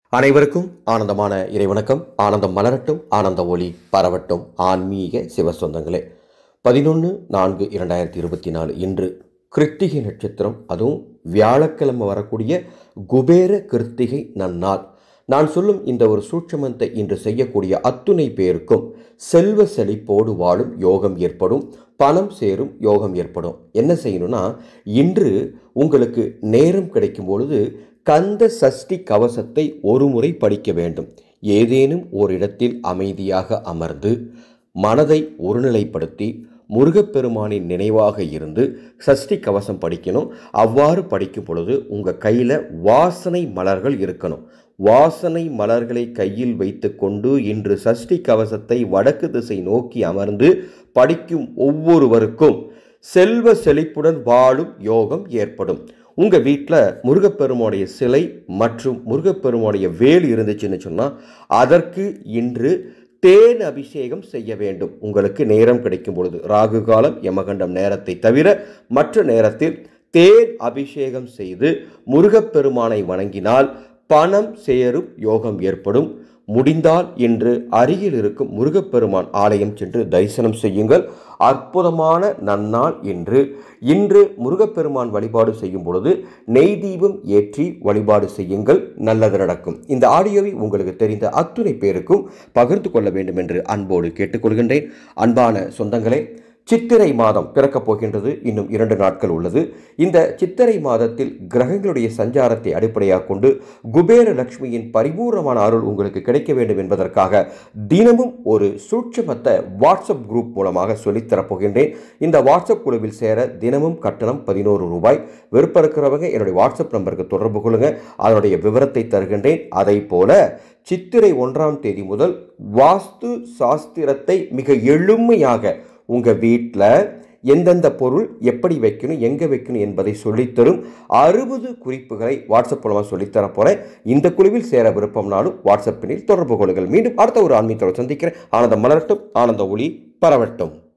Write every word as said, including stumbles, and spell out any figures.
அனைவருக்கும் ஆனந்தமான இறைவணக்கம். ஆனந்தம் மலரட்டும், ஆனந்த ஒளி பரவட்டும். ஆன்மீக சிவசொந்தங்களே, பதினொன்று நான்கு இரண்டாயிரத்தி இருபத்தி நாலு இன்று கிருத்திகை நட்சத்திரம், அதுவும் வியாழக்கிழமை வரக்கூடிய குபேர கிருத்திகை நன்னாள். நான் சொல்லும் இந்த ஒரு சூட்சமத்தை இன்று செய்யக்கூடிய அத்துணை பேருக்கும் செல்வ செழிப்போடு வாழும் யோகம் ஏற்படும், பணம் சேரும் யோகம் ஏற்படும். என்ன செய்யணும்னா, இன்று உங்களுக்கு நேரம் கிடைக்கும் பொழுது கந்த சஷ்டி கவசத்தை ஒரு முறை படிக்க வேண்டும். ஏதேனும் ஓரிடத்தில் அமைதியாக அமர்ந்து மனதை ஒருநிலைப்படுத்தி முருகப்பெருமானின் நினைவாக இருந்து சஷ்டி கவசம் படிக்கணும். அவ்வாறு படிக்கும் பொழுது உங்கள் கையில் வாசனை மலர்கள் இருக்கணும். வாசனை மலர்களை கையில் வைத்து கொண்டு இன்று சஷ்டி கவசத்தை வடக்கு திசை நோக்கி அமர்ந்து படிக்கும் ஒவ்வொருவருக்கும் செல்வ செழிப்புடன் வாழும் யோகம் ஏற்படும். உங்கள் வீட்டில் முருகப்பெருமானுடைய சிலை மற்றும் முருகப்பெருமானுடைய வேல் இருந்துச்சுன்னு சொன்னால் அதற்கு இன்று தேன் அபிஷேகம் செய்ய வேண்டும். உங்களுக்கு நேரம் கிடைக்கும் பொழுது, ராகு காலம் யமகண்டம் நேரத்தை தவிர மற்ற நேரத்தில் தேன் அபிஷேகம் செய்து முருகப்பெருமானை வணங்கினால் பணம் சேரும் யோகம் ஏற்படும். முடிந்தால் இன்று அருகில் இருக்கும் முருகப்பெருமான் ஆலயம் சென்று தரிசனம் செய்யுங்கள். அற்புதமான நன்னாள் இன்று. இன்று முருகப்பெருமான் வழிபாடு செய்யும் பொழுது நெய் தீபம் ஏற்றி வழிபாடு செய்யுங்கள், நல்லது நடக்கும். இந்த ஆடியோவை உங்களுக்கு தெரிந்த அத்துணை பேருக்கும் பகிர்ந்து கொள்ள வேண்டும் என்று அன்போடு கேட்டுக்கொள்கின்றேன். அன்பான சொந்தங்களே, சித்திரை மாதம் பிறக்கப் போகின்றது. இன்னும் இரண்டு நாட்கள் உள்ளது. இந்த சித்திரை மாதத்தில் கிரகங்களுடைய சஞ்சாரத்தை அடிப்படையாக கொண்டு குபேர லட்சுமியின் பரிபூர்ணமான அருள் உங்களுக்கு கிடைக்க வேண்டும் என்பதற்காக தினமும் ஒரு சூட்சமத்தை வாட்ஸ்அப் குரூப் மூலமாக சொல்லித்தரப்போகின்றேன். இந்த வாட்ஸ்அப் குழுவில் சேர தினமும் கட்டணம் பதினோரு ரூபாய். விருப்பம் இருக்கிறவங்க என்னுடைய வாட்ஸ்அப் நம்பருக்கு தொடர்பு கொள்ளுங்க, அதனுடைய விவரத்தை தருகின்றேன். அதை போல சித்திரை ஒன்றாம் தேதி முதல் வாஸ்து சாஸ்திரத்தை மிக எளிமையாக உங்கள் வீட்டில் எந்தெந்த பொருள் எப்படி வைக்கணும், எங்கே வைக்கணும் என்பதை சொல்லித்தரும் அறுபது குறிப்புகளை வாட்ஸ்அப் மூலமாக சொல்லித்தர போகிறேன். இந்த குழுவில் சேர விருப்பம்னாலும் வாட்ஸ்அப்பினில் தொடர்பு கொள்ளுங்கள். மீண்டும் அடுத்த ஒரு ஆன்மீகத்தோடு சந்திக்கிறேன். ஆனந்தம் மலரட்டும், ஆனந்த ஒளி பரவட்டும்.